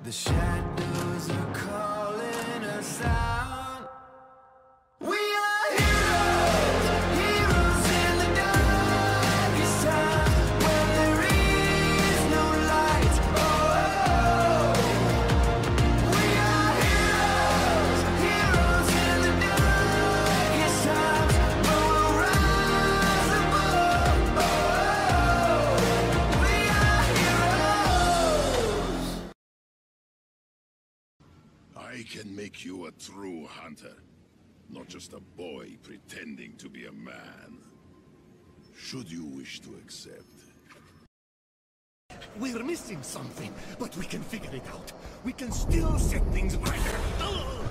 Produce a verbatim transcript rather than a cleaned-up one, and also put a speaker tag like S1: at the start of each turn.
S1: The shadows are calling us out. We are heroes, heroes in the darkest time, when there is no light. Oh, we are heroes, heroes in the darkest times, but we'll rise above. Oh, we are heroes.
S2: I can make you a true hunter, not just a boy pretending to be a man. Should you wish to accept.
S3: We're missing something, but we can figure it out. We can still set things right.